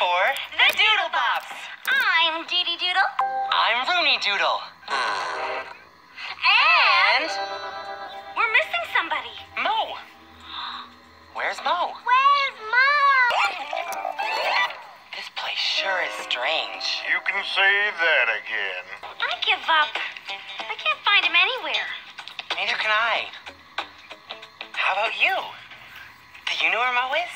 for the Doodle Pops. I'm Dee Dee Doodle. I'm Rooney Doodle. And we're missing somebody. Mo. Where's Mo? Where's Mom? This place sure is strange. You can say that again. I give up. I can't find him anywhere. Neither can I. How about you? Do you know where Mo is?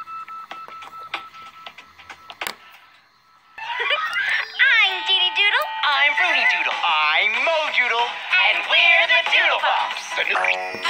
I'm Dee Dee Doodle. I'm Rooney Doodle. I'm Mo Doodle. And we're the Doodle Pops.